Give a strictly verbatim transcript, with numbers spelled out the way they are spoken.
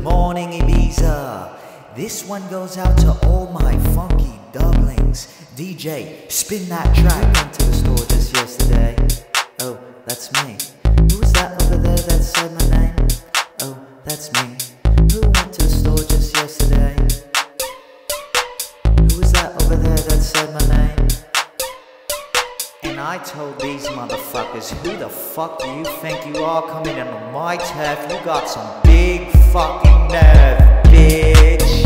Good morning, Ibiza. This one goes out to all my funky doublings. D J, spin that track. I went to the store just yesterday. Oh, that's me. Who was that over there that said my name? Oh, that's me. Who went to the store just yesterday? Who was that over there that said my name? And I told these motherfuckers, who the fuck do you think you are coming into my turf? You got some big fucking nerve, bitch.